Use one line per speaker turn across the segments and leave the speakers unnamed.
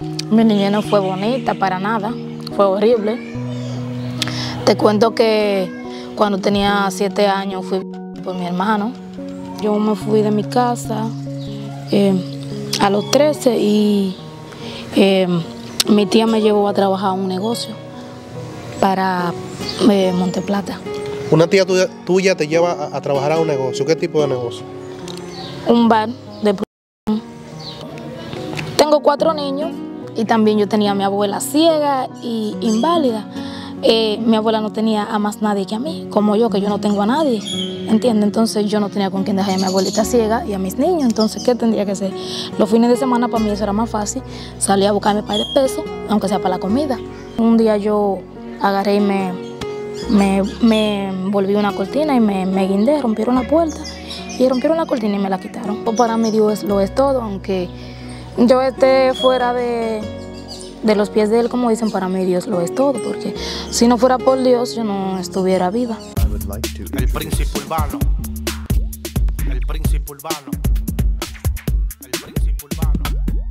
Mi niñez no fue bonita para nada, fue horrible. Te cuento que cuando tenía 7 años fui por mi hermano. Yo me fui de mi casa a los 13 y mi tía me llevó a trabajar a un negocio para Monteplata.
Una tía tuya te lleva a trabajar a un negocio. ¿Qué tipo de negocio?
Un bar de producción. Tengo 4 niños y también yo tenía a mi abuela ciega y inválida. Mi abuela no tenía a más nadie que a mí, como yo, que yo no tengo a nadie, ¿entiendes? Entonces yo no tenía con quién dejar a mi abuelita ciega y a mis niños. Entonces, ¿qué tendría que hacer? Los fines de semana para mí eso era más fácil, salía a buscarme par de pesos, aunque sea para la comida. Un día yo agarré y me volví una cortina y me guindé, rompieron la puerta y rompieron la cortina y me la quitaron. Para mí Dios lo es todo, aunque yo esté fuera de los pies de Él, como dicen, para mí Dios lo es todo, porque si no fuera por Dios yo no estuviera viva.
El príncipe urbano, el príncipe urbano, el príncipe urbano.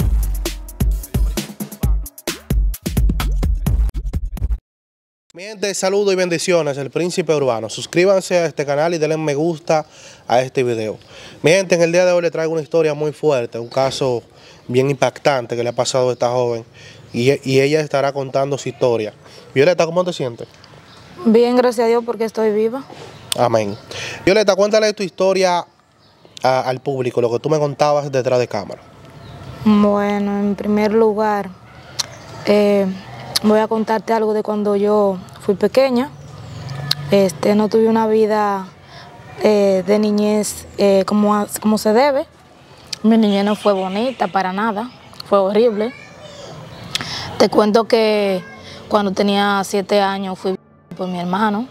Mi gente, saludos y bendiciones, el príncipe urbano. Suscríbanse a este canal y denle me gusta a este video. Mi gente, en el día de hoy les traigo una historia muy fuerte, un caso bien impactante que le ha pasado a esta joven y ella estará contando su historia. Violeta, ¿cómo te sientes?
Bien, gracias a Dios porque estoy viva.
Amén. Violeta, cuéntale tu historia al público, lo que tú me contabas detrás de cámara.
Bueno, en primer lugar, voy a contarte algo de cuando yo fui pequeña. No tuve una vida de niñez como se debe. Mi niñez no fue bonita para nada, fue horrible. Te cuento que cuando tenía 7 años fui por mi hermano,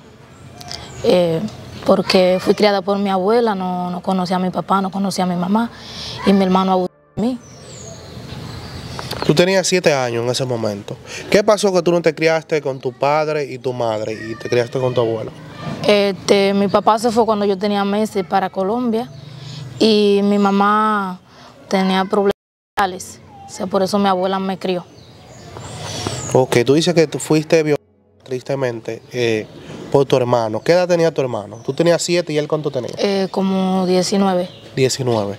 porque fui criada por mi abuela, no conocía a mi papá, no conocía a mi mamá, y mi hermano abusó de mí.
Tú tenías 7 años en ese momento. ¿Qué pasó que tú no te criaste con tu padre y tu madre y te criaste con tu abuelo?
Mi papá se fue cuando yo tenía meses para Colombia y mi mamá tenía problemas mentales, o sea, por eso mi abuela me crió.
Ok, tú dices que tú fuiste violada tristemente por tu hermano. ¿Qué edad tenía tu hermano? Tú tenías 7 y él ¿cuánto tenía?
Como 19.
19.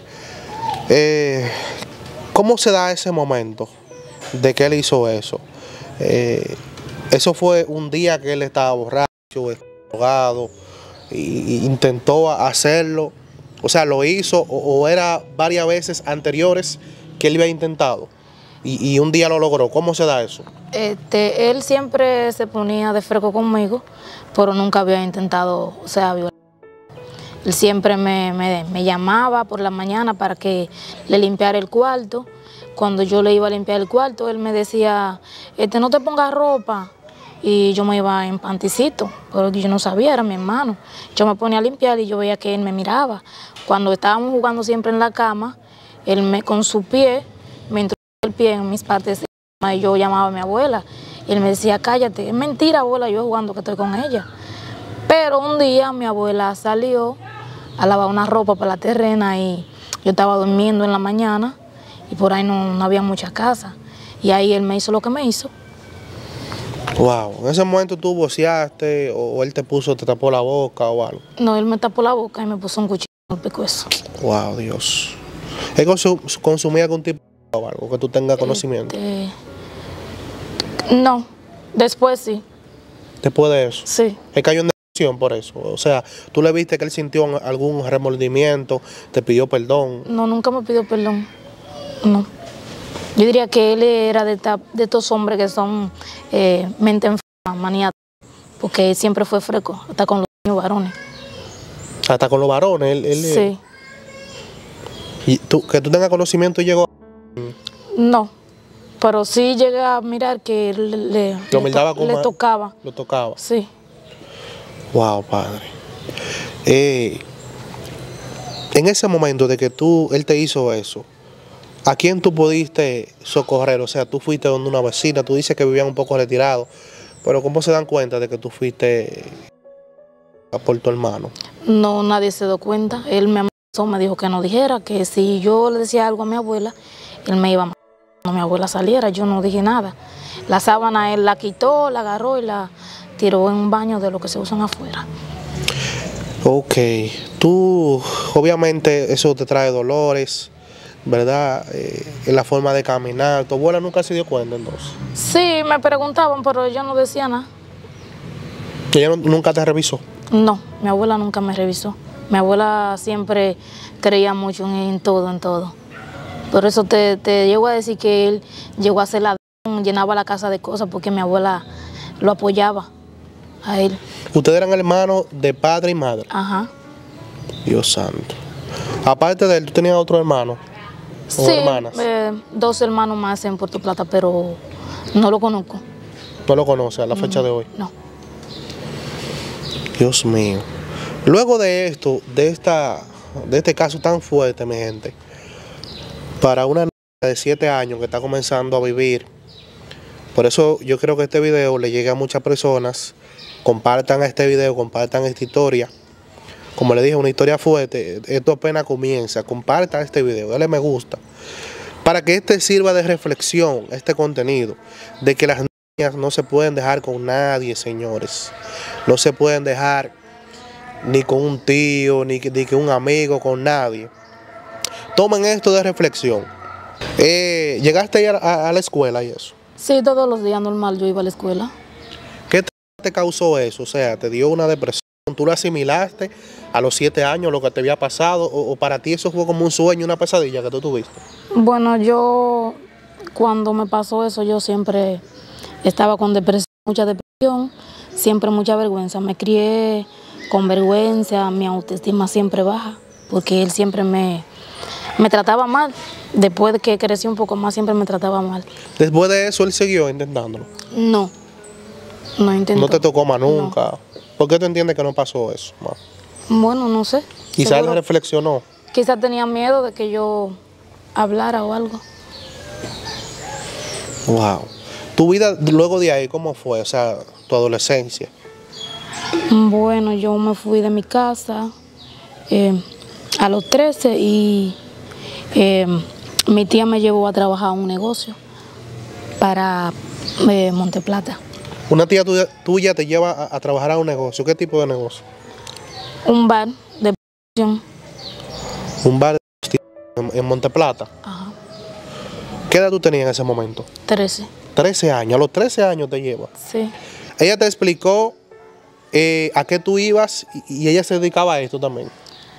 ¿Cómo se da ese momento de que él hizo eso? Eso fue un día que él estaba borracho, drogado, y intentó hacerlo. O sea, lo hizo o era varias veces anteriores que él había intentado. Y un día lo logró. ¿Cómo se da eso?
Él siempre se ponía de fresco conmigo, pero nunca había intentado, o sea, violar. Él siempre me llamaba por la mañana para que le limpiara el cuarto. Cuando yo le iba a limpiar el cuarto, él me decía, no te pongas ropa. Y yo me iba en panticito, pero yo no sabía, era mi hermano. Yo me ponía a limpiar y yo veía que él me miraba. Cuando estábamos jugando siempre en la cama, él con su pie me introdujo el pie en mis partes y yo llamaba a mi abuela. Y él me decía, cállate, es mentira, abuela, yo jugando que estoy con ella. Pero un día mi abuela salió a lavar una ropa para la terrena y yo estaba durmiendo en la mañana y por ahí no había muchas casas. Y ahí él me hizo lo que me hizo.
Wow, ¿en ese momento tú voceaste o él te tapó la boca o algo?
No, él me tapó la boca y me puso un cuchillo en el pescuezo.
Wow, Dios. ¿Él consumía algún tipo de droga o algo que tú tengas conocimiento?
No, después sí.
¿Después de eso?
Sí.
Él cayó en depresión por eso. O sea, ¿tú le viste que él sintió algún remordimiento, te pidió perdón?
No, nunca me pidió perdón. No. Yo diría que él era de estos hombres que son mente enferma, maniáticos, porque él siempre fue fresco, hasta con los niños varones.
¿Hasta con los varones?
Sí.
¿Y que tú tengas conocimiento y llegó?
No, pero sí llegué a mirar que él le tocaba.
Lo tocaba.
Sí.
Wow, padre. En ese momento de que él te hizo eso, ¿a quién tú pudiste socorrer? O sea, tú fuiste donde una vecina, tú dices que vivían un poco retirados, pero ¿cómo se dan cuenta de que tú fuiste por tu hermano?
No, nadie se dio cuenta. Él me amenazó, me dijo que no dijera, que si yo le decía algo a mi abuela, él me iba a matar. cuando mi abuela saliera, yo no dije nada. La sábana él la quitó, la agarró y la tiró en un baño de lo que se usan afuera.
Ok, tú, obviamente eso te trae dolores, ¿verdad? En la forma de caminar. ¿Tu abuela nunca se dio cuenta entonces?
Sí, me preguntaban, pero yo no decía nada.
¿Ella nunca te revisó?
No, mi abuela nunca me revisó. Mi abuela siempre creía mucho en todo, en todo. Por eso te llego a decir que él llegó a hacer llenaba la casa de cosas porque mi abuela lo apoyaba a él.
¿Ustedes eran hermanos de padre y madre?
Ajá.
Dios santo. Aparte de él, ¿tú tenías otro hermano? ¿O
Sí,
hermanas?
2 hermanos más en Puerto Plata, pero no lo conozco.
¿No lo conoces a la fecha de hoy?
No.
Dios mío. Luego de esto, de este caso tan fuerte, mi gente, para una niña de 7 años que está comenzando a vivir, por eso yo creo que este video le llegue a muchas personas. Compartan este video, compartan esta historia. Como le dije, una historia fuerte. Esto apenas comienza. Compartan este video, dale me gusta, para que este sirva de reflexión, este contenido, de que las niñas no se pueden dejar con nadie, señores. No se pueden dejar ni con un tío, ni que un amigo, con nadie. Tomen esto de reflexión. ¿Llegaste a la escuela y eso?
Sí, todos los días normal yo iba a la escuela.
¿Qué te causó eso? O sea, ¿te dio una depresión? ¿Tú lo asimilaste a los 7 años lo que te había pasado? ¿O para ti eso fue como un sueño, una pesadilla que tú tuviste?
Bueno, yo cuando me pasó eso yo siempre estaba con depresión, mucha depresión, siempre mucha vergüenza. Me crié con vergüenza, mi autoestima siempre baja, porque él siempre me trataba mal. Después de que crecí un poco más, siempre me trataba mal.
Después de eso, él siguió intentándolo.
No intentó.
No te tocó más nunca.
No.
¿Por qué tú entiendes que no pasó eso, ma?
Bueno, no sé.
Quizás él
Seguro.
reflexionó.
Quizás tenía miedo de que yo hablara o algo.
Wow. ¿Tu vida luego de ahí cómo fue? O sea, tu adolescencia.
Bueno, yo me fui de mi casa a los 13 y mi tía me llevó a trabajar a un negocio para Monteplata.
Una tía tuya te lleva a trabajar a un negocio. ¿Qué tipo de negocio?
Un bar de prostitución.
Un bar en Monteplata.
Ajá.
¿Qué edad tú tenías en ese momento?
13.
13 años. A los 13 años te lleva.
Sí.
Ella te explicó a qué tú ibas y ella se dedicaba a esto también.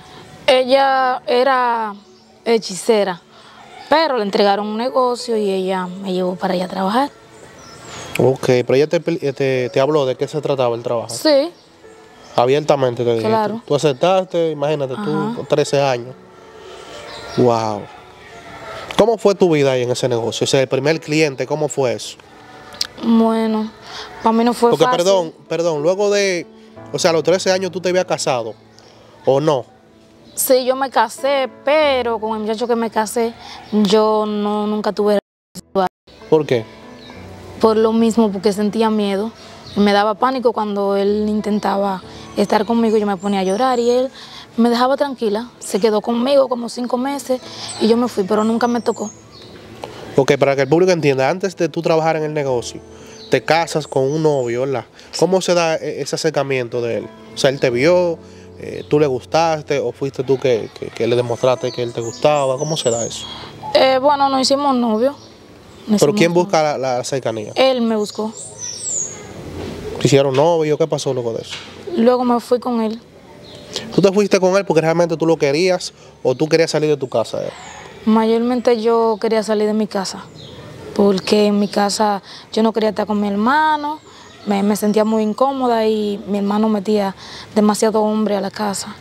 Ella era hechicera, pero le entregaron un negocio y ella me llevó para allá a trabajar.
Ok, pero ella te habló de qué se trataba el trabajo.
Sí.
Abiertamente te dije.
Claro.
Tú aceptaste, imagínate,
Ajá.
tú con 13 años. Wow. ¿Cómo fue tu vida ahí en ese negocio? O sea, el primer cliente, ¿cómo fue eso?
Bueno, para mí no fue
Porque,
fácil.
perdón, luego de, o sea, a los 13 años tú te habías casado, ¿o no?
Sí, yo me casé, pero con el muchacho que me casé, yo nunca tuve sexual.
¿Por qué?
Por lo mismo, porque sentía miedo. Y me daba pánico cuando él intentaba estar conmigo, yo me ponía a llorar y él me dejaba tranquila. Se quedó conmigo como 5 meses y yo me fui, pero nunca me tocó.
Ok, para que el público entienda, antes de tú trabajar en el negocio, te casas con un novio, ¿verdad? ¿Cómo se da ese acercamiento de él? O sea, él te vio, tú le gustaste o fuiste tú que le demostraste que él te gustaba. ¿Cómo se da eso?
Bueno, nos hicimos novios.
¿Pero quién busca la cercanía?
Él me buscó.
¿Hicieron novio? ¿Qué pasó luego de eso?
Luego me fui con él.
¿Tú te fuiste con él porque realmente tú lo querías o tú querías salir de tu casa?
Mayormente yo quería salir de mi casa, porque en mi casa yo no quería estar con mi hermano, me sentía muy incómoda y mi hermano metía demasiado hombre a la casa.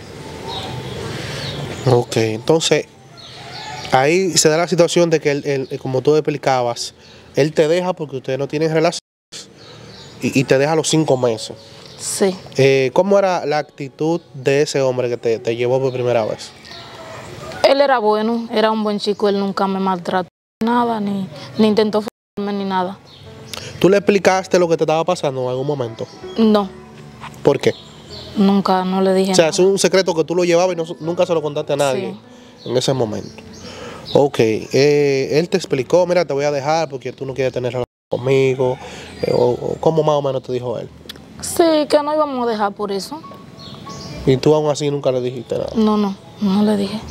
Ok, entonces ahí se da la situación de que él, como tú explicabas, él te deja porque ustedes no tienen relaciones y te deja a los 5 meses.
Sí.
¿Cómo era la actitud de ese hombre que te llevó por primera vez?
Él era bueno, era un buen chico, él nunca me maltrató nada, ni intentó forzarme ni nada.
¿Tú le explicaste lo que te estaba pasando en algún momento?
No,
¿Por qué?
nunca, no le dije
O sea,
nada.
es un secreto que tú lo llevabas y nunca se lo contaste a nadie en ese momento. Ok, él te explicó, mira, te voy a dejar porque tú no quieres tener relación conmigo, o cómo más o menos te dijo él.
Sí, que no íbamos a dejar por eso.
Y tú aún así nunca le dijiste nada.
No le dije.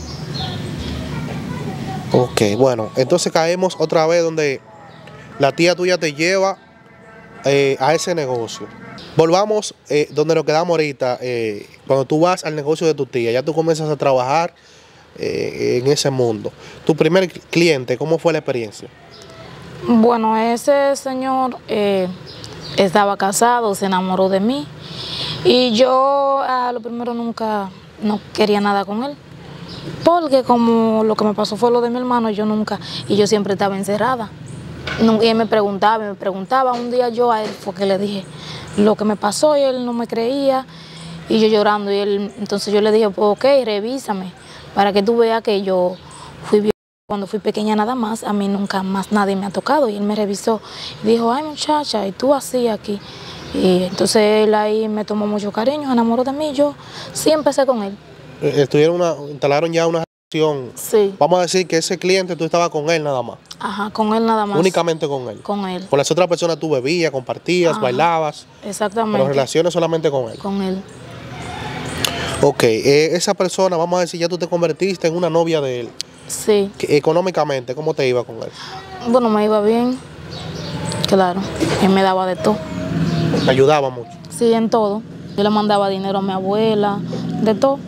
Ok, bueno, entonces caemos otra vez donde la tía tuya te lleva a ese negocio. Volvamos donde nos quedamos ahorita, cuando tú vas al negocio de tu tía, ya tú comienzas a trabajar en ese mundo. Tu primer cliente, ¿cómo fue la experiencia?
Bueno, ese señor estaba casado, se enamoró de mí y yo a lo primero nunca no quería nada con él, porque como lo que me pasó fue lo de mi hermano, y yo siempre estaba encerrada. Y él me preguntaba, un día yo a él fue que le dije lo que me pasó y él no me creía y yo llorando entonces yo le dije, pues, ok, revísame para que tú veas que yo fui bien. Cuando fui pequeña nada más, a mí nunca más nadie me ha tocado y él me revisó y dijo, ay muchacha, ¿y tú así aquí? Y entonces él ahí me tomó mucho cariño, se enamoró de mí, yo sí empecé con él.
Instalaron ya una relación.
Sí.
Vamos a decir que ese cliente tú estabas con él nada más.
Ajá, con él nada más.
Únicamente con él.
Con él.
Con las otras personas tú bebías, compartías,
Ajá.
bailabas.
Exactamente.
Pero relaciones solamente con él.
Con él.
Ok, esa persona, vamos a decir, ya tú te convertiste en una novia de él.
Sí.
Económicamente, ¿cómo te iba con él?
Bueno, me iba bien, claro, él me daba de todo.
¿Te ayudaba mucho?
Sí, en todo. Yo le mandaba dinero a mi abuela, de todo.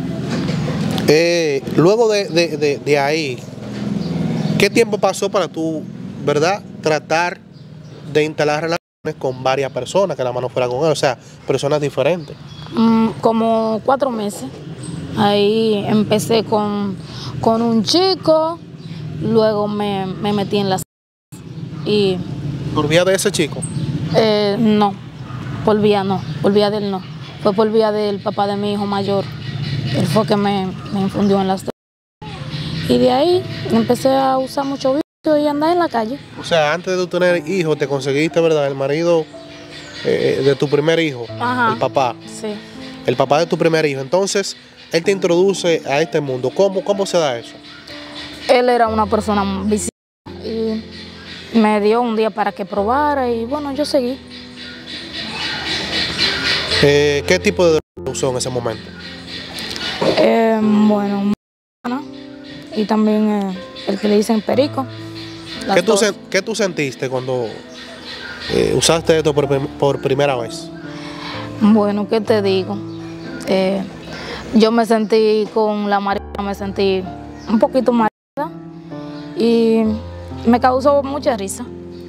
Luego de ahí, ¿qué tiempo pasó para tú, verdad, tratar de instalar relaciones con varias personas, que la mano fuera con él, o sea, personas diferentes?
Como 4 meses. Ahí empecé con un chico, luego me metí en las... Y
¿Por vía de ese chico?
no, por vía de él no. Fue por vía del papá de mi hijo mayor. Él fue que me infundió en las drogas. Y de ahí empecé a usar mucho vicio y andar en la calle.
O sea, antes de tú tener hijos, te conseguiste, ¿verdad?, el marido de tu primer hijo.
Ajá.
El papá.
Sí.
El papá de tu primer hijo. Entonces, él te introduce a este mundo. ¿Cómo se da eso?
Él era una persona viciosa y me dio un día para que probara y bueno, yo seguí.
¿Qué tipo de droga usó en ese momento?
Bueno, y también el que le dicen perico.
¿Qué tú sentiste cuando usaste esto por primera vez?
Bueno, ¿qué te digo? Yo me sentí con la marihuana, me sentí un poquito mareada y me causó mucha risa.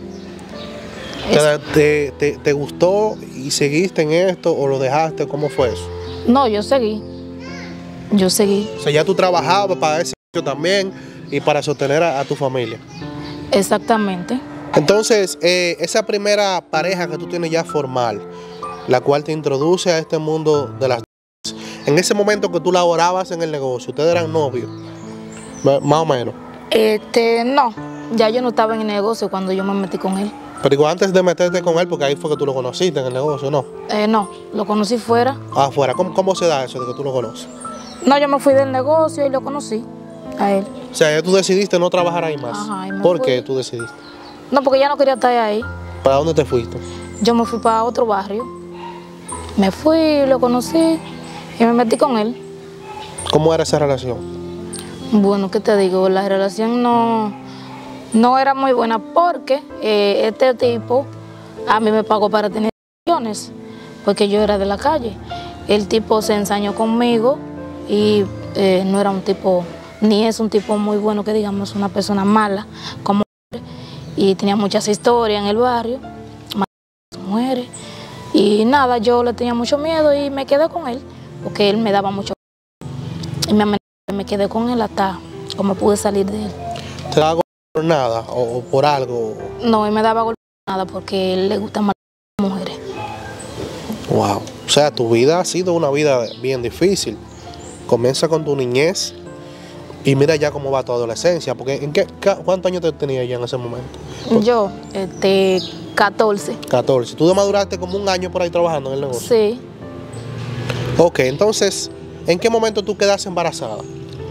¿Te gustó y seguiste en esto o lo dejaste? ¿Cómo fue eso?
No, yo seguí. O sea,
ya tú trabajabas para ese también y para sostener a tu familia.
Exactamente.
Entonces, esa primera pareja que tú tienes ya formal, la cual te introduce a este mundo de las drogas, en ese momento que tú laborabas en el negocio, ¿ustedes eran novios? Más o menos.
No, ya yo no estaba en el negocio cuando yo me metí con él.
Pero digo, antes de meterte con él, porque ahí fue que tú lo conociste en el negocio, ¿no?
No, lo conocí fuera.
Afuera. ¿Cómo se da eso de que tú lo conoces?
No, yo me fui del negocio y lo conocí a él.
O sea, ya tú decidiste no trabajar ahí más.
Ajá, y me
¿Por
fui.
qué tú decidiste?
No, porque ya no quería estar ahí.
¿Para dónde te fuiste?
Yo me fui para otro barrio. Me fui, lo conocí y me metí con él.
¿Cómo era esa relación?
Bueno, ¿qué te digo? La relación no era muy buena porque este tipo a mí me pagó para tener relaciones, porque yo era de la calle. El tipo se ensañó conmigo y no era un tipo, ni es un tipo muy bueno, que digamos, una persona mala como él. Y tenía muchas historias en el barrio, mujeres. Y nada, yo le tenía mucho miedo y me quedé con él, porque él me daba mucho. Y me quedé con él hasta como pude salir de él.
¿Te daba golpe por nada o por algo?
No, él me daba golpe por nada porque él le gustan más las mujeres.
Wow. O sea, tu vida ha sido una vida bien difícil. Comienza con tu niñez y mira ya cómo va tu adolescencia. Porque ¿cuántos años te tenías ya en ese momento?
Yo, 14.
14. ¿Tú maduraste como un año por ahí trabajando en el negocio?
Sí.
Ok, entonces, ¿en qué momento tú quedaste embarazada?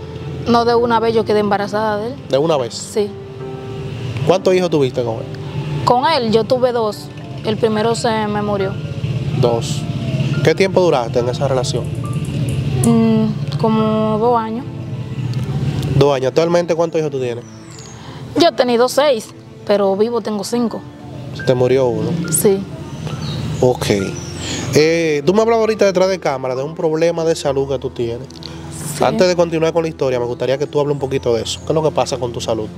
No, de una vez yo quedé embarazada de él.
¿De una vez?
Sí.
¿Cuántos hijos tuviste con él?
Con él yo tuve 2. El primero se me murió.
2. ¿Qué tiempo duraste en esa relación?
Como 2 años.
2 años. ¿Actualmente cuántos hijos tú tienes?
Yo he tenido 6, pero vivo tengo 5.
Se te murió uno.
Sí.
Ok. Tú me hablabas ahorita detrás de cámara de un problema de salud que tú tienes.
Sí.
Antes de continuar con la historia, me gustaría que tú hables un poquito de eso. ¿Qué es lo que pasa con tu salud?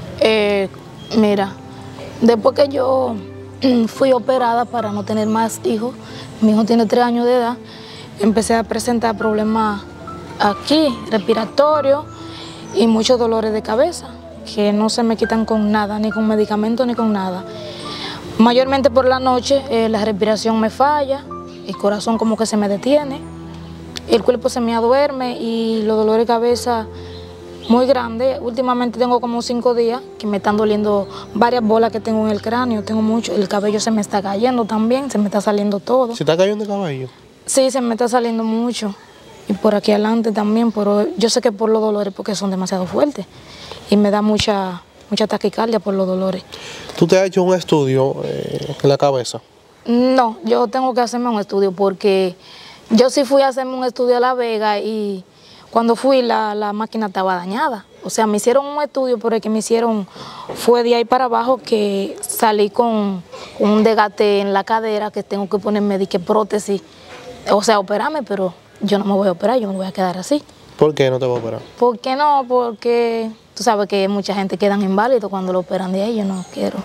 Mira, después que yo fui operada para no tener más hijos, mi hijo tiene 3 años de edad, empecé a presentar problemas aquí, respiratorios y muchos dolores de cabeza, que no se me quitan con nada, ni con medicamentos ni con nada. Mayormente por la noche la respiración me falla, el corazón como que se me detiene, el cuerpo se me aduerme y los dolores de cabeza muy grandes. Últimamente tengo como 5 días que me están doliendo varias bolas que tengo en el cráneo, tengo mucho, el cabello se me está cayendo también, se me está saliendo todo.
¿Se está cayendo el cabello?
Sí, se me está saliendo mucho y por aquí adelante también, pero yo sé que por los dolores porque son demasiado fuertes y me da mucha taquicardia por los dolores.
¿Tú te has hecho un estudio en la cabeza?
No, yo tengo que hacerme un estudio porque yo sí fui a hacerme un estudio a La Vega y cuando fui la máquina estaba dañada. O sea, me hicieron un estudio, pero el que me hicieron fue de ahí para abajo que salí con un desgaste en la cadera, que tengo que ponerme prótesis, o sea, operarme, pero yo no me voy a operar, yo me voy a quedar así.
¿Por qué no te voy a operar?
¿Por qué no? Porque tú sabes que mucha gente quedan inválidos cuando lo operan de ahí, yo no quiero.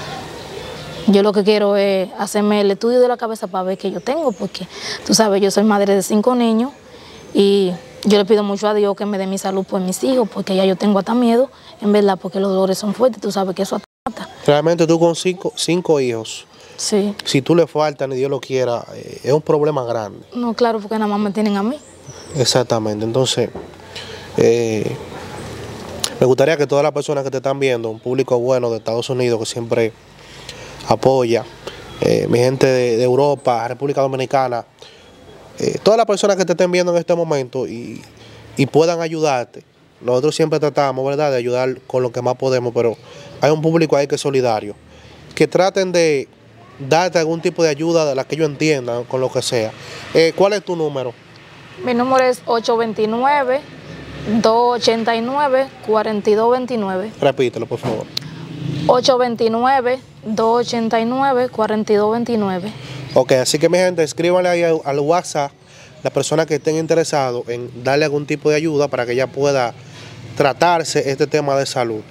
Yo lo que quiero es hacerme el estudio de la cabeza para ver qué yo tengo, porque tú sabes, yo soy madre de 5 niños y yo le pido mucho a Dios que me dé mi salud por mis hijos, porque ya yo tengo hasta miedo, en verdad, porque los dolores son fuertes, tú sabes que eso mata.
Realmente tú con 5 hijos,
Sí.
si tú le faltas, ni Dios lo quiera, es un problema grande.
No, claro, porque nada más me tienen a mí.
Exactamente. Entonces, me gustaría que todas las personas que te están viendo, un público bueno de Estados Unidos que siempre apoya, mi gente de Europa, República Dominicana, todas las personas que te estén viendo en este momento y puedan ayudarte. Nosotros siempre tratamos, ¿verdad?, de ayudar con lo que más podemos, pero hay un público ahí que es solidario. Que traten de darte algún tipo de ayuda de la que ellos entiendan, con lo que sea. ¿Cuál es tu número?
Mi número es 829-289-4229.
Repítelo, por favor.
829-289-4229.
Ok, así que mi gente, escríbanle ahí al WhatsApp las personas que estén interesados en darle algún tipo de ayuda para que ella pueda tratarse este tema de salud.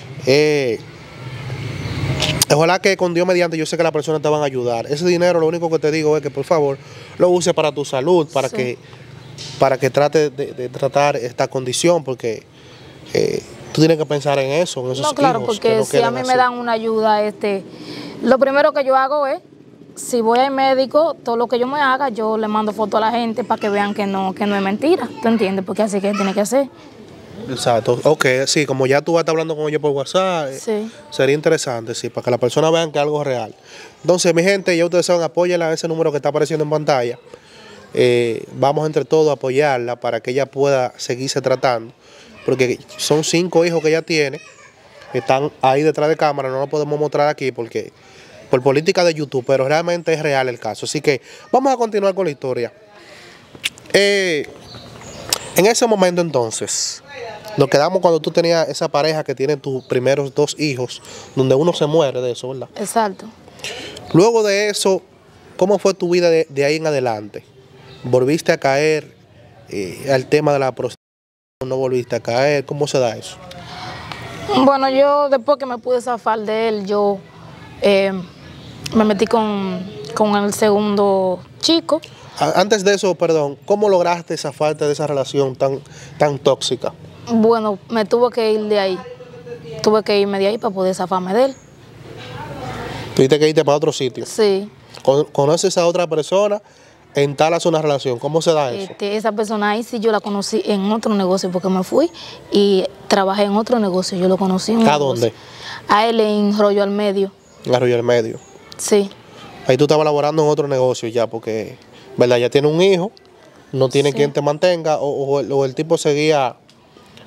Ojalá que con Dios mediante, yo sé que las personas te van a ayudar. Ese dinero, lo único que te digo es que por favor lo use para tu salud, para que trate de tratar esta condición, porque tú tienes que pensar en eso, en esos
No, claro,
hijos
porque
que no
si a
queden
mí
así.
me dan una ayuda, lo primero que yo hago es, si voy al médico, todo lo que yo me haga, yo le mando foto a la gente para que vean que no es mentira, ¿tú entiendes? Porque así que tiene que hacer.
Exacto, ok, sí, como ya tú vas a estar hablando con ellos por WhatsApp,
Sí.
sería interesante, sí, para que las personas vean que es algo real. Entonces, mi gente, ya ustedes saben, apóyenla a ese número que está apareciendo en pantalla. Vamos entre todos a apoyarla para que ella pueda seguirse tratando, porque son 5 hijos que ella tiene, están ahí detrás de cámara, no lo podemos mostrar aquí porque por política de YouTube, pero realmente es real el caso. Así que vamos a continuar con la historia. En ese momento entonces, nos quedamos cuando tú tenías esa pareja que tiene tus primeros 2 hijos, donde uno se muere de eso, ¿verdad?
Exacto.
Luego de eso, ¿cómo fue tu vida de ahí en adelante? ¿Volviste a caer al tema de la prostitución? ¿No volviste a caer? ¿Cómo se da eso?
Bueno, yo después que me pude zafar de él, yo me metí con el segundo chico.
Antes de eso, perdón, ¿cómo lograste zafarte de esa relación tan tóxica?
Bueno, me tuve que ir de ahí. Tuve que irme de ahí para poder zafarme de él.
Tuviste que irte para otro sitio.
Sí.
¿Conoces a otra persona? Entalas una relación. ¿Cómo se da eso?
Esa persona ahí sí yo la conocí en otro negocio porque me fui y trabajé en otro negocio. Yo lo conocí en un
¿A
negocio.
dónde?
A él en Rollo al Medio.
En Arroyo del Medio.
Sí.
Ahí tú estabas laborando en otro negocio ya porque, ¿verdad? Ya tiene un hijo, no tiene
Sí.
quien te mantenga o el tipo seguía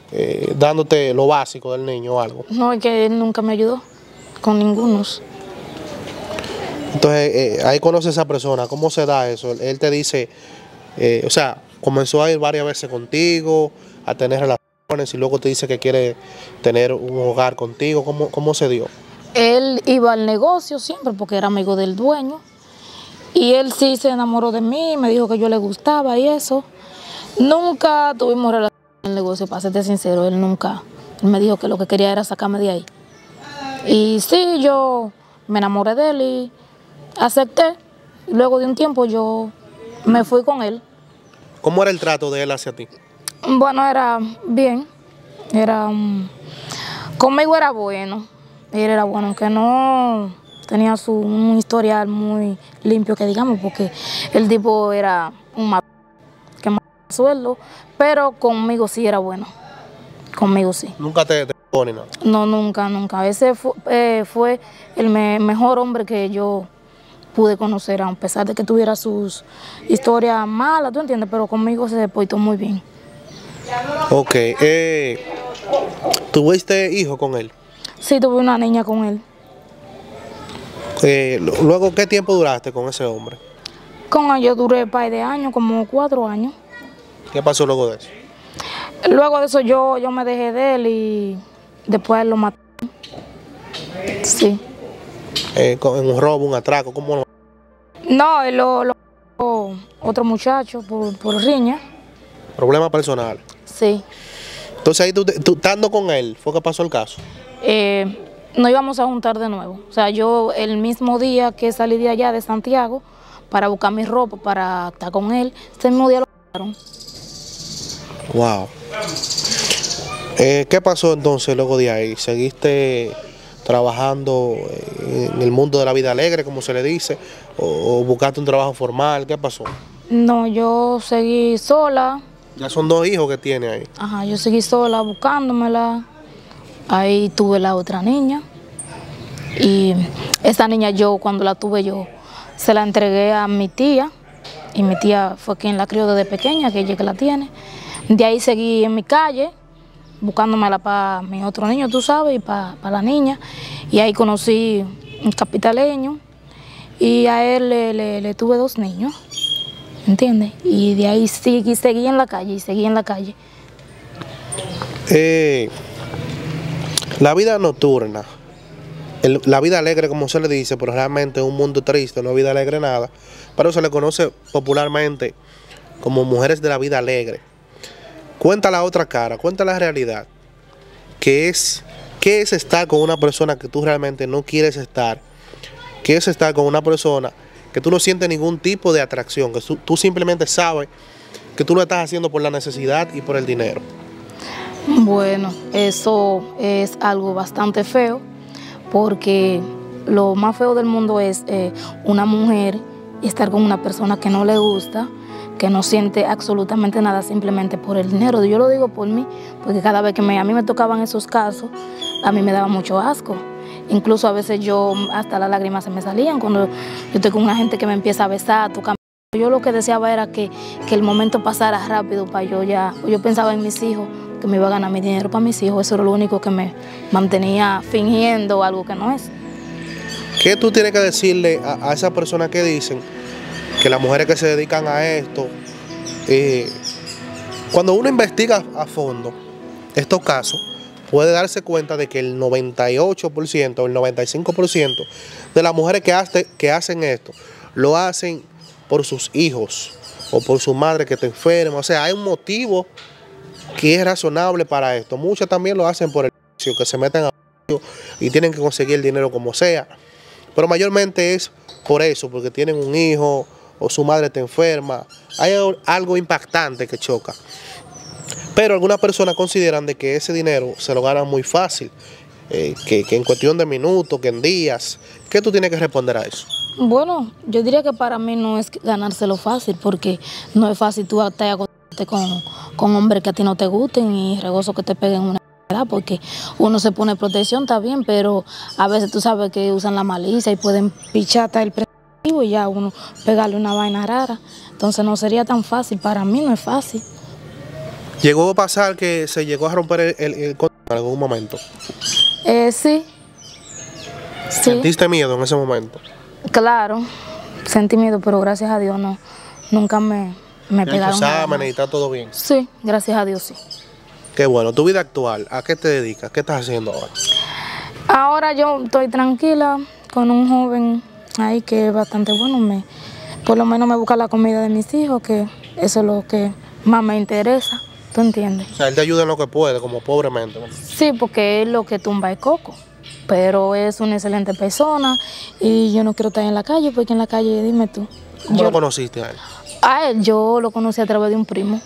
dándote lo básico del niño o algo.
No, es que él nunca me ayudó con ninguno.
Entonces, ahí conoce a esa persona. ¿Cómo se da eso? Él te dice, o sea, comenzó a ir varias veces contigo, a tener relaciones y luego te dice que quiere tener un hogar contigo. ¿Cómo se dio?
Él iba al negocio siempre porque era amigo del dueño. Y él sí se enamoró de mí, me dijo que yo le gustaba y eso. Nunca tuvimos relación en el negocio, para serte sincero, él nunca. Él me dijo que lo que quería era sacarme de ahí. Y sí, yo me enamoré de él y acepté. Luego de un tiempo yo me fui con él.
¿Cómo era el trato de él hacia ti?
Bueno, era bien. Conmigo era bueno. Él era bueno, aunque no tenía un historial muy limpio, que digamos, porque el tipo era un que más sueldo, pero conmigo sí era bueno. Conmigo sí.
¿Nunca te pone nada?
No, nunca. Ese fue el mejor hombre que yo pude conocer, a pesar de que tuviera sus historias malas, ¿tú entiendes? Pero conmigo se portó muy bien.
Ok. ¿Tuviste hijo con él?
Sí, tuve una niña con él.
Luego, ¿qué tiempo duraste con ese hombre?
Con él yo duré un par de años, como 4 años.
¿Qué pasó luego de eso?
Luego de eso yo me dejé de él y después lo maté. Sí.
En un robo, un atraco, ¿cómo lo?
No, él lo otro muchacho por riña.
Problema personal.
Sí.
Entonces ahí tú estando con él, ¿fue que pasó el caso?
No íbamos a juntar de nuevo. O sea, yo el mismo día que salí de allá de Santiago para buscar mi ropa, para estar con él, ese mismo día lo mataron.
Wow. ¿Qué pasó entonces luego de ahí? ¿Seguiste trabajando en el mundo de la vida alegre, como se le dice? ¿O buscaste un trabajo formal? ¿Qué pasó?
No, yo seguí sola.
Ya son 2 hijos que tiene ahí.
Ajá, yo seguí sola buscándomela. Ahí tuve la otra niña. Y esa niña cuando la tuve yo, se la entregué a mi tía. Y mi tía fue quien la crió desde pequeña, que ella que la tiene. De ahí seguí en mi calle, buscándomela para mi otro niño, tú sabes, y para la niña. Y ahí conocí un capitaleño. Y a él le tuve 2 niños. ¿Entiendes? Y de ahí seguí en la calle,
La vida nocturna, la vida alegre, como se le dice, pero realmente es un mundo triste, no es vida alegre nada, pero se le conoce popularmente como mujeres de la vida alegre. Cuenta la otra cara, cuenta la realidad. ¿Qué es estar con una persona que tú realmente no quieres estar? ¿Qué es estar con una persona que tú no sientes ningún tipo de atracción, que tú simplemente sabes que tú lo estás haciendo por la necesidad y por el dinero?
Bueno, eso es algo bastante feo, porque lo más feo del mundo es una mujer estar con una persona que no le gusta, que no siente absolutamente nada simplemente por el dinero. Yo lo digo por mí, porque cada vez que a mí me tocaban esos casos, a mí me daba mucho asco. Incluso a veces hasta las lágrimas se me salían cuando yo estoy con una gente que me empieza a besar, a tocar. Yo lo que deseaba era que el momento pasara rápido para yo pensaba en mis hijos, que me iba a ganar mi dinero para mis hijos. Eso era lo único que me mantenía fingiendo algo que no es.
¿Qué tú tienes que decirle a esas personas que dicen que las mujeres que se dedican a esto, cuando uno investiga a fondo estos casos, puede darse cuenta de que el 98% o el 95% de las mujeres que hacen esto, lo hacen por sus hijos o por su madre que está enferma? O sea, hay un motivo que es razonable para esto. Muchas también lo hacen por el vicio, que se meten a y tienen que conseguir el dinero como sea. Pero mayormente es por eso, porque tienen un hijo o su madre está enferma. Hay algo impactante que choca. Pero algunas personas consideran de que ese dinero se lo ganan muy fácil, que en cuestión de minutos, que en días. ¿Qué tú tienes que responder a eso?
Bueno, yo diría que para mí no es ganárselo fácil, porque no es fácil tú te acostarte con hombres que a ti no te gusten y regozo que te peguen una edad, porque uno se pone protección, está bien, pero a veces tú sabes que usan la malicia y pueden pichar hasta el preservativo y ya uno pegarle una vaina rara. Entonces no sería tan fácil, para mí no es fácil.
¿Llegó a pasar que se llegó a romper el condón en algún momento?
Sí, sí,
¿Sentiste miedo en ese momento?
claro, sentí miedo, pero gracias a Dios no, nunca me
¿Has hecho
pegaron nada.
exámenes y está todo bien?
Sí, gracias a Dios sí.
Qué bueno. ¿Tu vida actual, a qué te dedicas? ¿Qué estás haciendo ahora?
Ahora yo estoy tranquila con un joven ahí que es bastante bueno, por lo menos me busca la comida de mis hijos, que eso es lo que más me interesa, ¿tú entiendes?
O sea, él te ayuda en lo que puede, como pobremente, ¿no?
Sí, porque es lo que tumba el coco, pero es una excelente persona y yo no quiero estar en la calle, porque en la calle, dime tú.
¿Cómo lo conociste a él?
A él yo lo conocí a través de un primo.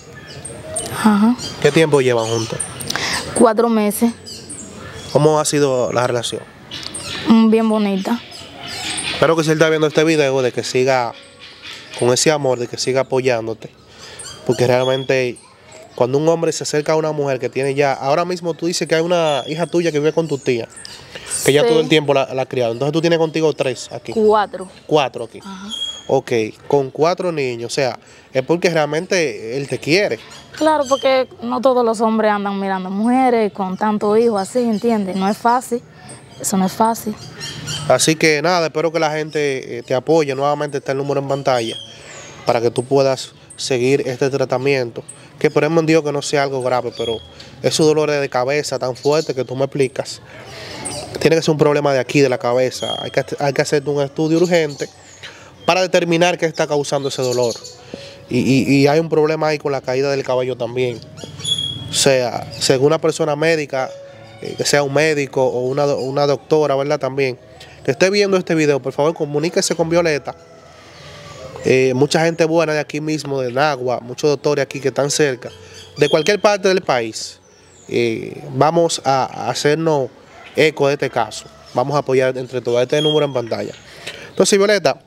Ajá.
¿Qué tiempo llevan juntos?
4 meses,
¿Cómo ha sido la relación?
bien bonita.
Espero que si él está viendo este video, de que siga con ese amor, de que siga apoyándote. Porque realmente, cuando un hombre se acerca a una mujer que tiene ya, ahora mismo tú dices que hay una hija tuya que vive con tu tía, que ya
Sí.
todo el tiempo la ha criado. Entonces tú tienes contigo 3 aquí,
4.
4 aquí.
Ajá.
Ok, con 4 niños, o sea, es porque realmente él te quiere.
Claro, porque no todos los hombres andan mirando mujeres con tantos hijos así, ¿entiendes? No es fácil, eso no es fácil.
Así que nada, espero que la gente te apoye. Nuevamente está el número en pantalla para que tú puedas seguir este tratamiento. Que esperemos en Dios que no sea algo grave, pero esos dolores de cabeza tan fuertes que tú me explicas, tiene que ser un problema de aquí, de la cabeza. Hay que hacerte un estudio urgente para determinar qué está causando ese dolor. Y hay un problema ahí con la caída del cabello también. O sea, según una persona médica, que sea un médico o una doctora, ¿verdad? También, que esté viendo este video, por favor, comuníquese con Violeta. Mucha gente buena de aquí mismo, de Nagua, muchos doctores aquí que están cerca, de cualquier parte del país. Vamos a hacernos eco de este caso. Vamos a apoyar entre todos. Este número en pantalla. Entonces, Violeta,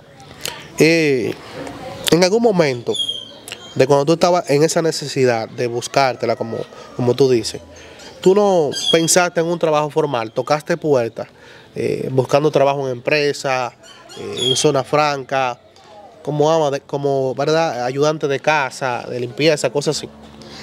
en algún momento de cuando tú estabas en esa necesidad de buscártela, como tú dices, tú no pensaste en un trabajo formal, tocaste puertas, buscando trabajo en empresa, en zona franca, como ¿verdad? Ayudante de casa, de limpieza, cosas así.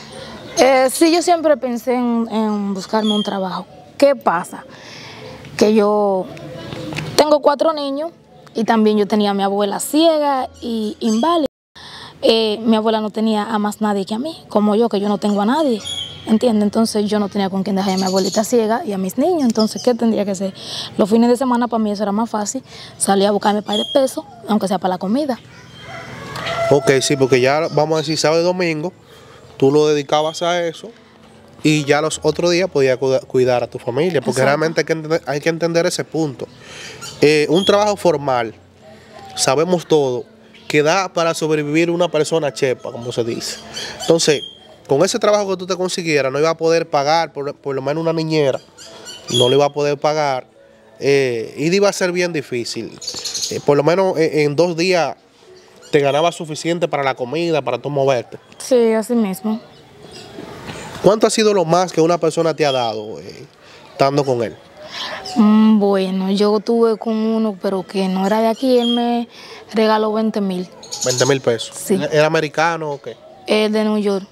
Sí, yo siempre pensé en buscarme un trabajo. ¿Qué pasa? Que yo tengo 4 niños y también yo tenía a mi abuela ciega y inválida. Mi abuela no tenía a más nadie que a mí, como yo, que yo no tengo a nadie, ¿entiendes? Entonces yo no tenía con quién dejar a mi abuelita ciega y a mis niños, entonces ¿qué tendría que hacer? Los fines de semana para mí eso era más fácil, salir a buscarme par de pesos, aunque sea para la comida.
Ok, sí, porque ya vamos a decir sábado y domingo, tú lo dedicabas a eso y ya los otros días podías cuidar a tu familia, porque
Exacto.
realmente hay que entender ese punto. Un trabajo formal, sabemos todo, que da para sobrevivir una persona chepa, como se dice. Entonces, con ese trabajo que tú te consiguieras, no iba a poder pagar por lo menos una niñera, no le iba a poder pagar, y iba a ser bien difícil. Por lo menos en 2 días te ganaba suficiente para la comida, para tú moverte.
Sí, así mismo.
¿Cuánto ha sido lo más que una persona te ha dado estando con él?
Bueno, yo tuve con uno, pero que no era de aquí, él me regaló 20,000.
20,000 pesos.
Sí.
¿Era americano o qué?
Es de New York.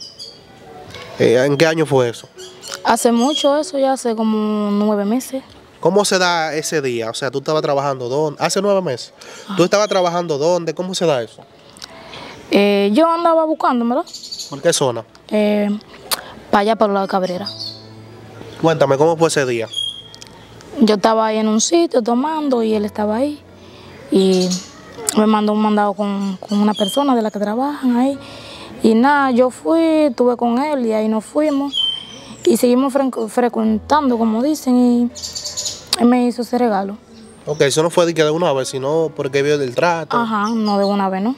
¿En qué año fue eso?
Hace mucho eso, ya hace como 9 meses.
¿Cómo se da ese día? O sea, tú estabas trabajando ¿dónde? Hace 9 meses. ¿Tú estabas trabajando dónde? ¿Cómo se da eso?
Yo andaba buscando, ¿verdad?
¿Por qué zona?
Para allá, para la Cabrera.
Cuéntame, ¿cómo fue ese día?
Yo estaba ahí en un sitio tomando y él estaba ahí. Y me mandó un mandado con una persona de la que trabajan ahí. Y nada, yo fui, estuve con él y ahí nos fuimos. Y seguimos frecuentando, como dicen, y él me hizo ese regalo.
Ok, eso no fue de una vez, sino porque vio del trato.
Ajá, no de una vez, ¿no?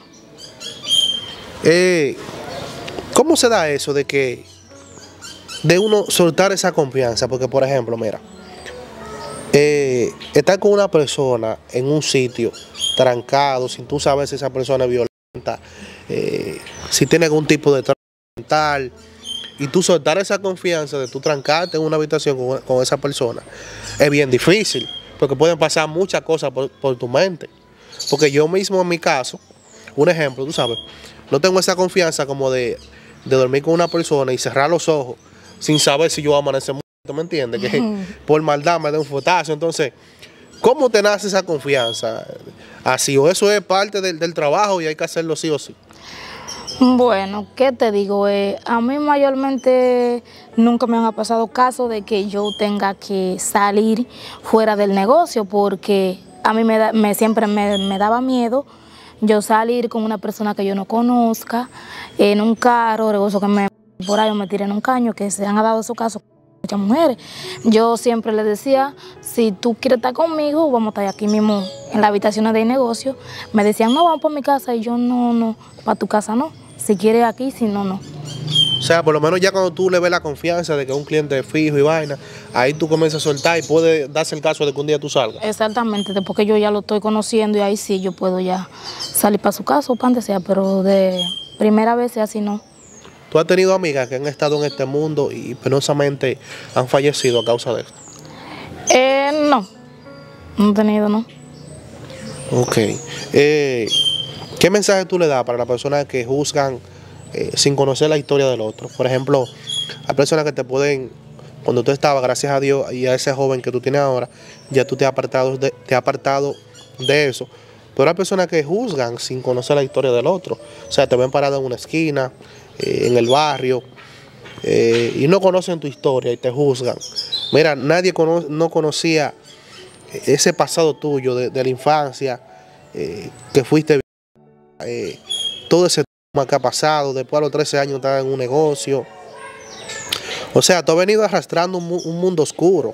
¿Cómo se da eso de uno soltar esa confianza? Porque, por ejemplo, mira, estar con una persona en un sitio trancado, sin tú saber si esa persona es violenta, si tiene algún tipo de trauma mental, y tú soltar esa confianza de tú trancarte en una habitación con esa persona, es bien difícil, porque pueden pasar muchas cosas por tu mente. Porque yo mismo, en mi caso, un ejemplo, tú sabes, no tengo esa confianza como de de dormir con una persona y cerrar los ojos sin saber si yo voy a amanecer muerto, ¿me entiendes? Que por maldad me dé un fuetazo. Entonces, ¿cómo te nace esa confianza? Así, o eso es parte del trabajo y hay que hacerlo sí o sí.
Bueno, ¿qué te digo? A mí mayormente nunca me han pasado casos de que yo tenga que salir fuera del negocio, porque a mí siempre me daba miedo yo salir con una persona que yo no conozca en un carro, regoso que por ahí me tiren un caño, que se han dado esos casos con muchas mujeres. Yo siempre les decía, si tú quieres estar conmigo, vamos a estar aquí mismo en la habitación del negocio. Me decían, no, vamos para mi casa, y yo, no, para tu casa no. Si quieres aquí, si no, no.
O sea, por lo menos ya cuando tú le ves la confianza de que es un cliente fijo y vaina, ahí tú comienzas a soltar y puede darse el caso de que un día tú salgas.
Exactamente, después que yo ya lo estoy conociendo y ahí sí yo puedo ya salir para su casa o para donde sea, pero de primera vez así no.
¿Tú has tenido amigas que han estado en este mundo y penosamente han fallecido a causa de esto?
No he tenido, no.
Ok. ¿Qué mensaje tú le das para las personas que juzgan sin conocer la historia del otro? Por ejemplo, hay personas que te pueden, cuando tú estabas, gracias a Dios y a ese joven que tú tienes ahora, ya tú te has apartado de eso. Pero hay personas que juzgan sin conocer la historia del otro. O sea, te ven parado en una esquina, en el barrio, y no conocen tu historia y te juzgan. Mira, nadie no conocía ese pasado tuyo de la infancia, que fuiste, todo ese tema que ha pasado, después a los 13 años estás en un negocio. O sea, tú has venido arrastrando un mundo oscuro.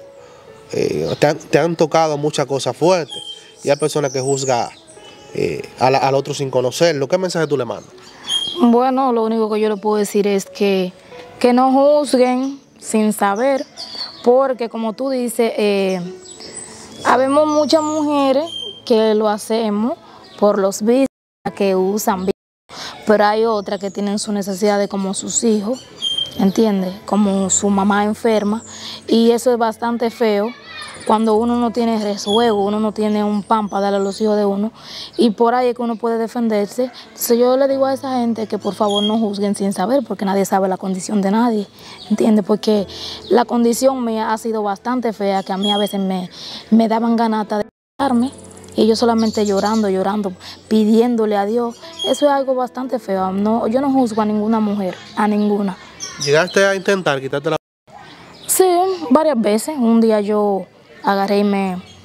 Te han tocado muchas cosas fuertes y hay personas que juzgan al otro sin conocerlo. ¿Qué mensaje tú le mandas?
Bueno, lo único que yo le puedo decir es que no juzguen sin saber, porque como tú dices, habemos muchas mujeres que lo hacemos por los vicios que usan, pero hay otras que tienen sus necesidades como sus hijos, ¿entiendes? Como su mamá enferma, y eso es bastante feo cuando uno no tiene resuelvo, uno no tiene un pan para darle a los hijos de uno, y por ahí es que uno puede defenderse. Entonces yo le digo a esa gente que por favor no juzguen sin saber, porque nadie sabe la condición de nadie, ¿entiendes? Porque la condición mía ha sido bastante fea, que a mí a veces me daban ganas de darme, y yo solamente llorando, pidiéndole a Dios. Eso es algo bastante feo. No, yo no juzgo a ninguna mujer, a ninguna.
¿Llegaste a intentar quitarte la...?
Sí, varias veces. Un día yo agarré y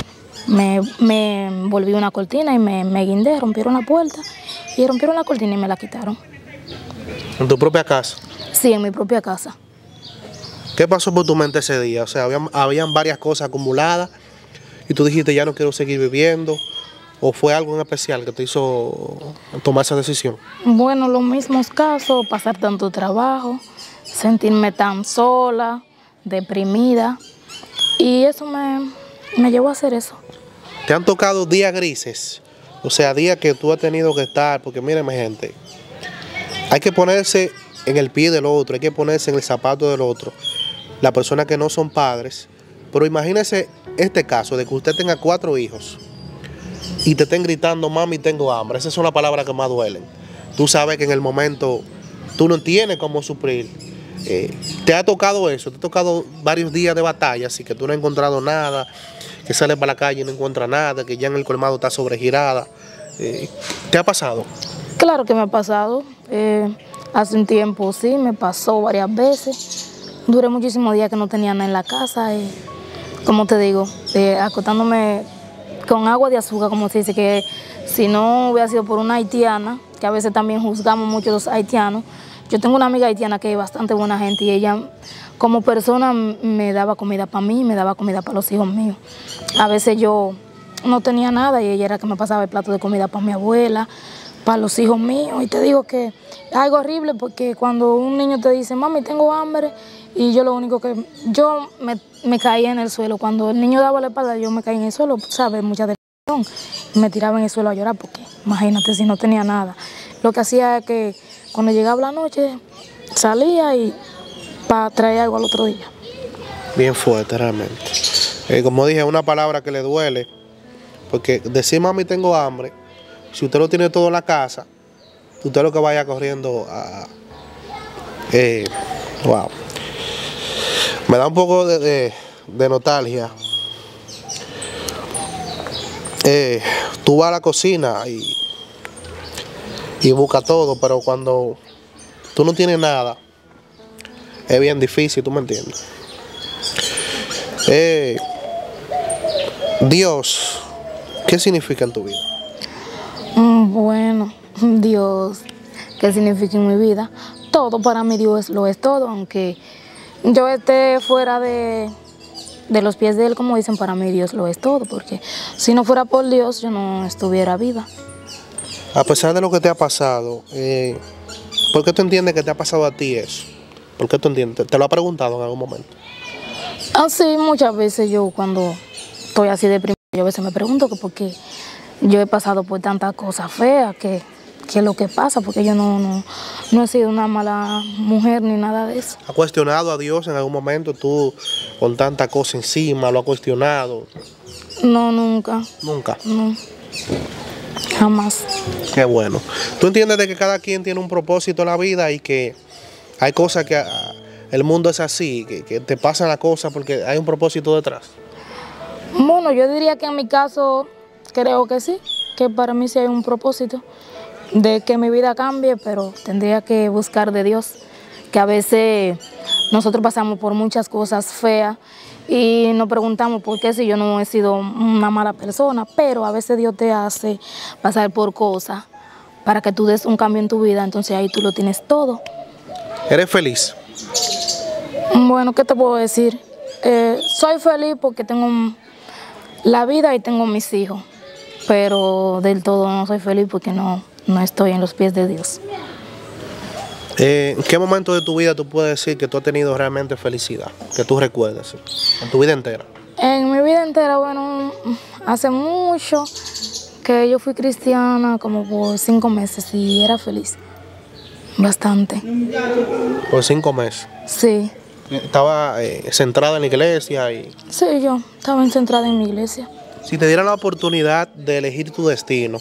me volví una cortina y me guindé, rompieron la puerta y rompieron la cortina y me la quitaron.
¿En tu propia casa?
Sí, en mi propia casa.
¿Qué pasó por tu mente ese día? O sea, habían varias cosas acumuladas y tú dijiste, ya no quiero seguir viviendo, ¿o fue algo en especial que te hizo tomar esa decisión?
Bueno, los mismos casos, pasar tanto trabajo, sentirme tan sola, deprimida, y eso me llevó a hacer eso.
¿Te han tocado días grises? O sea, días que tú has tenido que estar, porque mírenme gente, hay que ponerse en el pie del otro, hay que ponerse en el zapato del otro, las personas que no son padres. Pero imagínese este caso de que usted tenga 4 hijos y te estén gritando, mami, tengo hambre. Esas son las palabras que más duelen. Tú sabes que en el momento tú no tienes cómo suplir. ¿Te ha tocado eso? ¿Te ha tocado varios días de batalla, así que tú no has encontrado nada, que sales para la calle y no encuentras nada, que ya en el colmado está sobregirada? ¿Te ha pasado?
Claro que me ha pasado. Hace un tiempo sí, me pasó varias veces. Duré muchísimos días que no tenía nada en la casa. Como te digo, acostándome con agua de azúcar, como se dice, que si no hubiera sido por una haitiana, que a veces también juzgamos mucho a los haitianos. Yo tengo una amiga haitiana que es bastante buena gente y ella como persona me daba comida para mí, me daba comida para los hijos míos. A veces yo no tenía nada y ella era que me pasaba el plato de comida para mi abuela, para los hijos míos. Y te digo que es algo horrible porque cuando un niño te dice, mami, tengo hambre, y yo lo único que... Yo me caía en el suelo. Cuando el niño daba la espalda, yo me caía en el suelo, ¿sabes? Mucha depresión. Y me tiraba en el suelo a llorar porque, imagínate, si no tenía nada. Lo que hacía es que cuando llegaba la noche, salía y para traer algo al otro día.
Bien fuerte, realmente. Como dije, una palabra que le duele, porque decir, mami, tengo hambre, si usted lo tiene todo en la casa, usted lo que vaya corriendo Wow. Me da un poco de nostalgia. Tú vas a la cocina y buscas todo, pero cuando tú no tienes nada, es bien difícil, ¿tú me entiendes? Dios, ¿qué significa en tu vida?
Bueno, Dios, ¿qué significa en mi vida? Todo para mí Dios lo es todo, aunque yo esté fuera de los pies de Él, como dicen, para mí Dios lo es todo, porque si no fuera por Dios yo no estuviera viva.
A pesar de lo que te ha pasado, ¿por qué tú entiendes que te ha pasado a ti eso? ¿Por qué tú entiendes? ¿Te lo has preguntado en algún momento?
Así muchas veces yo cuando estoy así deprimida, yo a veces me pregunto que por qué yo he pasado por tantas cosas feas, que es lo que pasa, porque yo no he sido una mala mujer ni nada de eso.
¿Has cuestionado a Dios en algún momento? Tú con tanta cosa encima, ¿lo has cuestionado?
No, nunca.
Nunca.
No, jamás.
Qué bueno. ¿Tú entiendes de que cada quien tiene un propósito en la vida y que hay cosas que el mundo es así, que te pasan las cosas porque hay un propósito detrás?
Bueno, yo diría que en mi caso creo que sí, que para mí sí hay un propósito de que mi vida cambie, pero tendría que buscar de Dios, que a veces nosotros pasamos por muchas cosas feas y nos preguntamos por qué si yo no he sido una mala persona, pero a veces Dios te hace pasar por cosas para que tú des un cambio en tu vida, entonces ahí tú lo tienes todo.
¿Eres feliz?
Bueno, ¿qué te puedo decir? Soy feliz porque tengo la vida y tengo mis hijos, pero del todo no soy feliz porque no estoy en los pies de Dios.
¿En qué momento de tu vida tú puedes decir que tú has tenido realmente felicidad? Que tú recuerdes, en tu vida entera.
En mi vida entera, bueno, hace mucho que yo fui cristiana, como por 5 meses, y era feliz. Bastante.
Por 5 meses.
Sí.
Estaba centrada en la iglesia y...
Sí, yo estaba centrada en mi iglesia.
Si te dieran la oportunidad de elegir tu destino,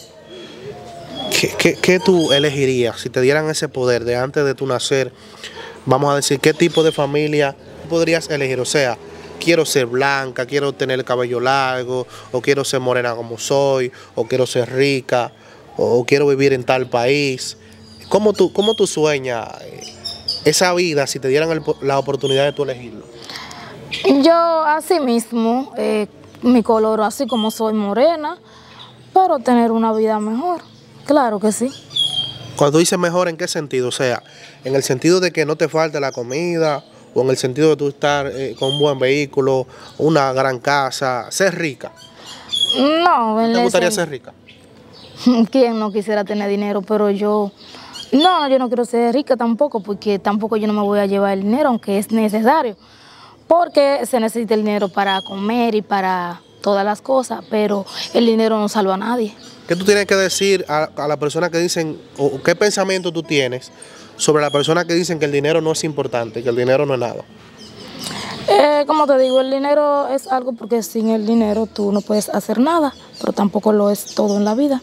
¿qué tú elegirías? Si te dieran ese poder de antes de tu nacer, vamos a decir, ¿qué tipo de familia podrías elegir? O sea, quiero ser blanca, quiero tener el cabello largo, o quiero ser morena como soy, o quiero ser rica, o quiero vivir en tal país. ¿Cómo tú sueñas esa vida si te dieran la oportunidad de tú elegirlo?
Yo así mismo, mi color así como soy morena, pero tener una vida mejor. Claro que sí.
Cuando tú dices mejor, ¿en qué sentido? O sea, ¿en el sentido de que no te falte la comida? ¿O en el sentido de tú estar con un buen vehículo, una gran casa, ser rica?
No,
¿Te gustaría ser rica?
¿Quién no quisiera tener dinero? Pero yo no quiero ser rica tampoco, porque tampoco yo no me voy a llevar el dinero, aunque es necesario. Porque se necesita el dinero para comer y para todas las cosas, pero el dinero no salva a nadie.
¿Qué tú tienes que decir a las personas que dicen, o qué pensamiento tú tienes sobre las personas que dicen que el dinero no es importante, que el dinero no es nada?
Como te digo, el dinero es algo porque sin el dinero tú no puedes hacer nada, pero tampoco lo es todo en la vida.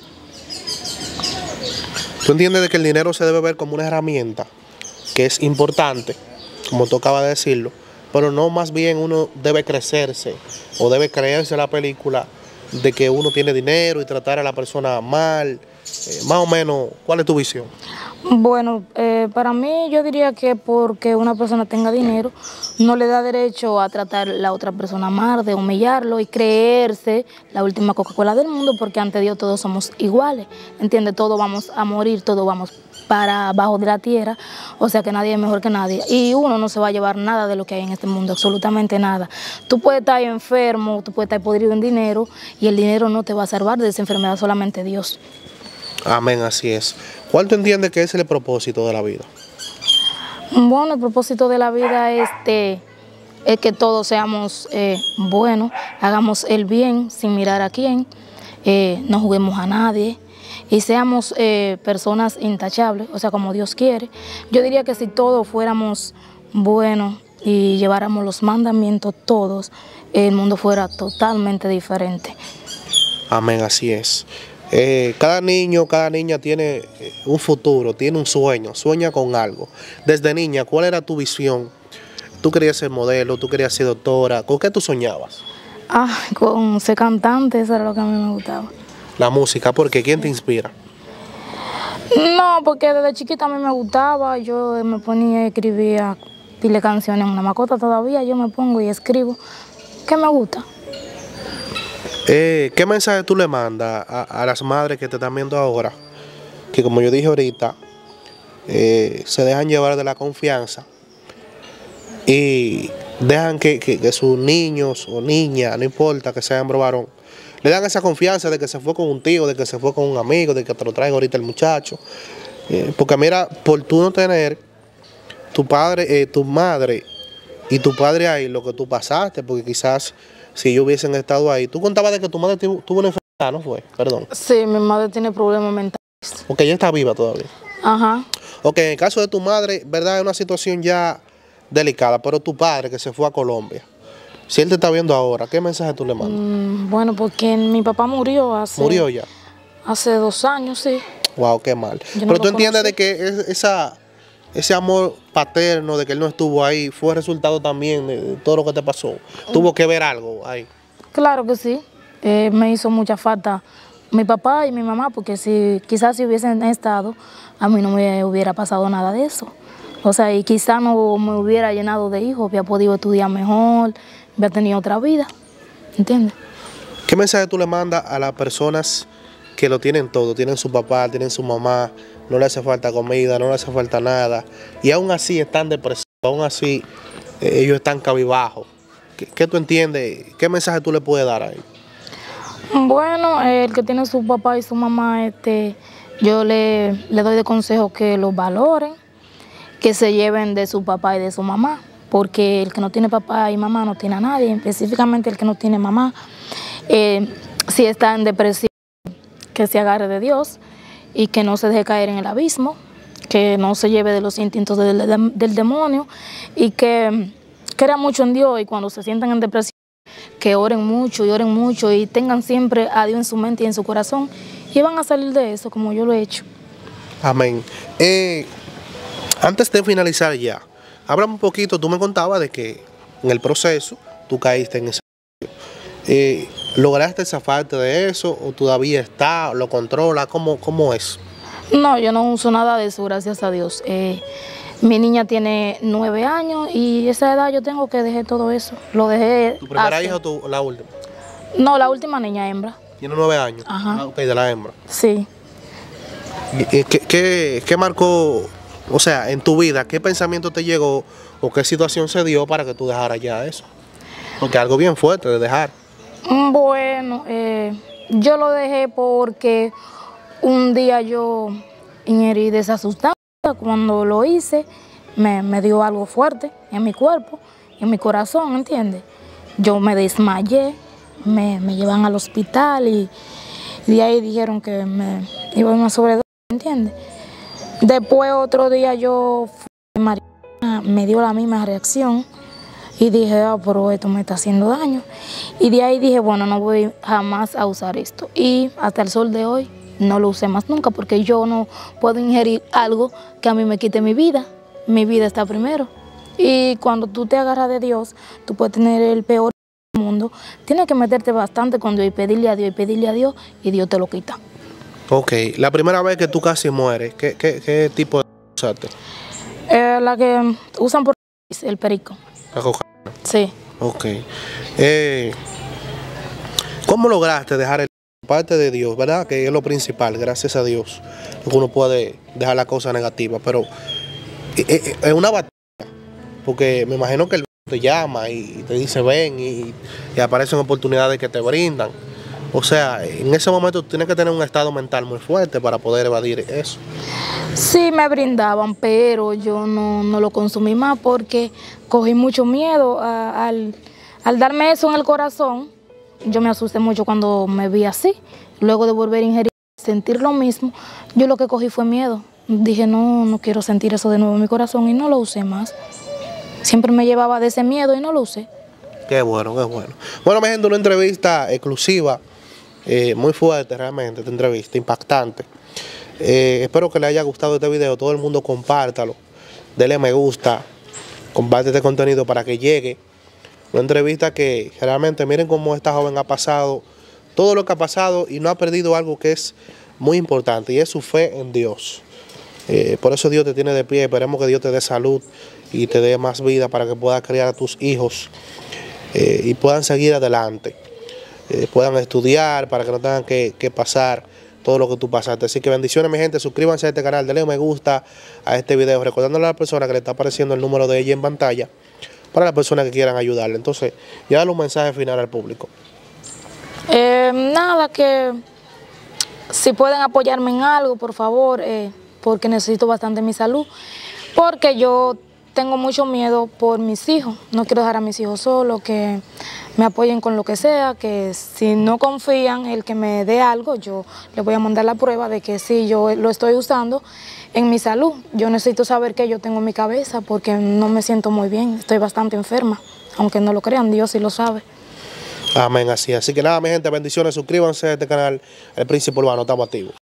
¿Tú entiendes de que el dinero se debe ver como una herramienta que es importante, como tú acabas de decirlo, pero no más bien uno debe crecerse o debe creerse la película de que uno tiene dinero y tratar a la persona mal? Más o menos, ¿cuál es tu visión?
Bueno, para mí yo diría que porque una persona tenga dinero no le da derecho a tratar a la otra persona mal, de humillarlo y creerse la última Coca-Cola del mundo, porque ante Dios todos somos iguales, ¿entiendes? Todos vamos a morir, todos vamos para abajo de la tierra, o sea que nadie es mejor que nadie y uno no se va a llevar nada de lo que hay en este mundo, absolutamente nada. Tú puedes estar enfermo, tú puedes estar podrido en dinero y el dinero no te va a salvar de esa enfermedad, solamente Dios.
Amén, así es. ¿Cuál tú entiendes que es el propósito de la vida?
Bueno, el propósito de la vida es que todos seamos buenos, hagamos el bien sin mirar a quién, no juguemos a nadie y seamos personas intachables, o sea, como Dios quiere. Yo diría que si todos fuéramos buenos y lleváramos los mandamientos todos, el mundo fuera totalmente diferente.
Amén, así es. Cada niño, cada niña tiene un futuro, tiene un sueño, sueña con algo. Desde niña, ¿cuál era tu visión? ¿Tú querías ser modelo? ¿Tú querías ser doctora? ¿Con qué tú soñabas?
Con ser cantante, eso era lo que a mí me gustaba.
La música, porque ¿quién te inspira?
No, porque desde chiquita a mí me gustaba, yo me ponía y escribía pile canciones, una macota todavía, yo me pongo y escribo, que me gusta.
¿Qué mensaje tú le mandas a las madres que te están viendo ahora? Que como yo dije ahorita, se dejan llevar de la confianza y dejan que sus niños o niñas, no importa que sea hembra o varón, le dan esa confianza de que se fue con un tío, de que se fue con un amigo, de que te lo traiga ahorita el muchacho. Porque mira, por tú no tener tu padre, tu madre y tu padre ahí, lo que tú pasaste, porque quizás si ellos hubiesen estado ahí, tú contabas de que tu madre tuvo una enfermedad, ¿no fue? Perdón.
Sí, mi madre tiene problemas mentales.
Ok, ella está viva todavía.
Ajá.
Ok, en el caso de tu madre, ¿verdad? Es una situación ya delicada, pero tu padre que se fue a Colombia, si él te está viendo ahora, ¿qué mensaje tú le mandas?
Bueno, porque mi papá murió hace...
¿Murió ya?
Hace 2 años, sí.
Wow, qué mal.
Yo no
Pero tú
lo
entiendes
conocí.
de que ese amor paterno, de que él no estuvo ahí, fue resultado también de todo lo que te pasó. Tuvo que ver algo ahí.
Claro que sí. Me hizo mucha falta mi papá y mi mamá, porque quizás si hubiesen estado, a mí no me hubiera pasado nada de eso. O sea, y quizás no me hubiera llenado de hijos, había podido estudiar mejor, había tenido otra vida, ¿entiendes?
¿Qué mensaje tú le mandas a las personas que lo tienen todo? Tienen su papá, tienen su mamá, no le hace falta comida, no le hace falta nada, y aún así están depresivos, aún así ellos están cabizbajos. ¿Qué tú entiendes? ¿Qué mensaje tú le puedes dar a ellos?
Bueno, el que tiene su papá y su mamá, yo le doy de consejo que los valoren, que se lleven de su papá y de su mamá, porque el que no tiene papá y mamá no tiene a nadie, específicamente el que no tiene mamá, si está en depresión, que se agarre de Dios y que no se deje caer en el abismo, que no se lleve de los instintos del demonio y que crea mucho en Dios, y cuando se sientan en depresión, que oren mucho y tengan siempre a Dios en su mente y en su corazón, y van a salir de eso como yo lo he hecho.
Amén. Antes de finalizar ya, háblame un poquito, tú me contabas de que en el proceso tú caíste en ese... ¿Lograste zafarte de eso o todavía está, lo controla? ¿Cómo es?
No, yo no uso nada de eso, gracias a Dios. Mi niña tiene 9 años y esa edad yo tengo que dejar todo eso. Lo dejé.
¿Tu primera hija o la última?
No, la última niña hembra.
Tiene 9 años.
Ajá.
Ok, de la hembra.
Sí.
¿Qué marcó, o sea, en tu vida, qué pensamiento te llegó o qué situación se dio para que tú dejaras ya eso? Porque algo bien fuerte de dejar.
Bueno, yo lo dejé porque un día yo ingerí de esa sustancia. Cuando lo hice, me dio algo fuerte en mi cuerpo, en mi corazón, ¿entiendes? Yo me desmayé, me llevan al hospital y de ahí dijeron que me iba a una sobredosis, ¿entiendes? Después otro día yo fui a marihuana, me dio la misma reacción y dije, pero esto me está haciendo daño. Y de ahí dije, bueno, no voy jamás a usar esto. Y hasta el sol de hoy no lo usé más nunca, porque yo no puedo ingerir algo que a mí me quite mi vida. Mi vida está primero. Y cuando tú te agarras de Dios, tú puedes tener el peor del mundo. Tienes que meterte bastante con Dios y pedirle a Dios, y Dios te lo quita.
Ok, la primera vez que tú casi mueres, ¿qué tipo de usaste?
La que usan por el perico.
La cocaína.
Sí.
Ok. ¿Cómo lograste dejar el parte de Dios, verdad? Que es lo principal, gracias a Dios. Uno puede dejar la cosa negativa, pero es una batalla. Porque me imagino que el te llama y te dice ven y aparecen oportunidades que te brindan. O sea, en ese momento tú tienes que tener un estado mental muy fuerte para poder evadir eso.
Sí me brindaban, pero yo no lo consumí más porque cogí mucho miedo al darme eso en el corazón. Yo me asusté mucho cuando me vi así. Luego de volver a ingerir, sentir lo mismo, yo lo que cogí fue miedo. Dije, no quiero sentir eso de nuevo en mi corazón y no lo usé más. Siempre me llevaba de ese miedo y no lo usé.
Qué bueno, qué bueno. Bueno, me gente, una entrevista exclusiva Muy fuerte realmente esta entrevista, impactante. Espero que les haya gustado este video, todo el mundo compártalo, denle me gusta, comparte este contenido para que llegue. Una entrevista que realmente miren cómo esta joven ha pasado, todo lo que ha pasado y no ha perdido algo que es muy importante y es su fe en Dios. Por eso Dios te tiene de pie, esperemos que Dios te dé salud y te dé más vida para que puedas criar a tus hijos y puedan seguir adelante, puedan estudiar para que no tengan que pasar todo lo que tú pasaste. Así que bendiciones mi gente, suscríbanse a este canal, denle me gusta a este video, recordándole a la persona que le está apareciendo el número de ella en pantalla para las personas que quieran ayudarle. Entonces, ya dale un mensaje final al público.
Nada, que si pueden apoyarme en algo, por favor, porque necesito bastante mi salud, porque yo tengo mucho miedo por mis hijos, no quiero dejar a mis hijos solos, que me apoyen con lo que sea, que si no confían el que me dé algo, yo les voy a mandar la prueba de que sí, yo lo estoy usando en mi salud. Yo necesito saber qué yo tengo en mi cabeza porque no me siento muy bien, estoy bastante enferma, aunque no lo crean, Dios sí lo sabe.
Amén, así que nada mi gente, bendiciones, suscríbanse a este canal, El Príncipe Urbano, estamos activos.